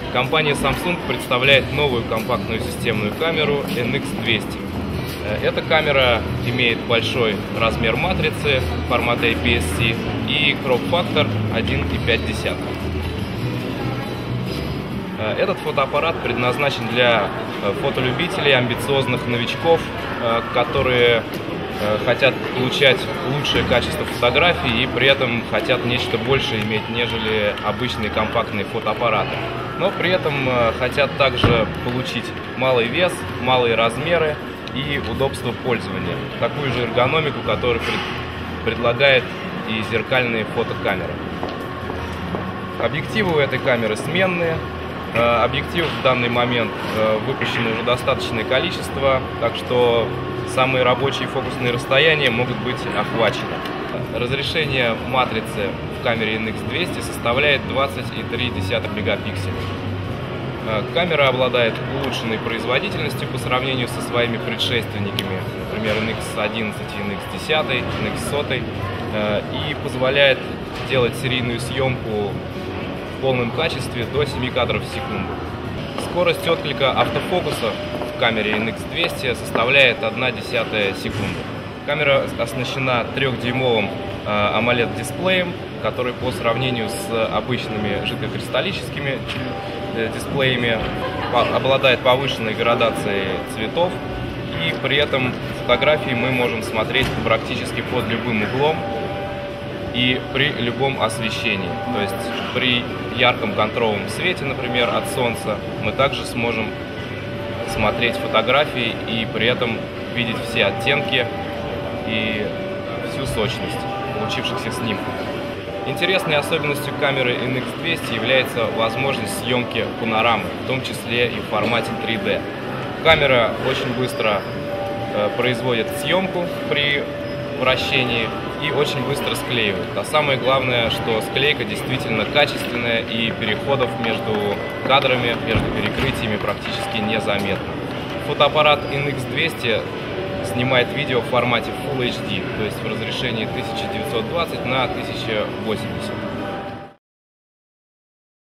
Компания Samsung представляет новую компактную системную камеру NX200. Эта камера имеет большой размер матрицы формата APS-C и кроп-фактор 1,5. Этот фотоаппарат предназначен для фотолюбителей, амбициозных новичков, которые хотят получать лучшее качество фотографий и при этом хотят нечто большее иметь, нежели обычные компактные фотоаппараты. Но при этом хотят также получить малый вес, малые размеры и удобство пользования. Такую же эргономику, которую предлагает и зеркальные фотокамеры. Объективы у этой камеры сменные. Объективов в данный момент выпущено уже достаточное количество, так что самые рабочие фокусные расстояния могут быть охвачены. Разрешение матрицы в камере NX200 составляет 20,3 мегапикселя. Камера обладает улучшенной производительностью по сравнению со своими предшественниками, например, NX11, NX10, NX100, и позволяет делать серийную съемку в полном качестве до 7 кадров в секунду. Скорость отклика автофокуса в камере NX200 составляет 1/10 секунды. Камера оснащена 3-дюймовым AMOLED-дисплеем, который по сравнению с обычными жидкокристаллическими дисплеями обладает повышенной градацией цветов, и при этом фотографии мы можем смотреть практически под любым углом и при любом освещении. То есть при ярком контровом свете, например, от солнца, мы также сможем смотреть фотографии и при этом видеть все оттенки и всю сочность получившихся снимков. Интересной особенностью камеры NX200 является возможность съемки панорамы, в том числе и в формате 3D. Камера очень быстро производит съемку при вращении и очень быстро склеивает. А самое главное, что склейка действительно качественная и переходов между кадрами, между перекрытиями практически незаметно. Фотоаппарат NX200 снимает видео в формате Full HD, то есть в разрешении 1920 на 1080.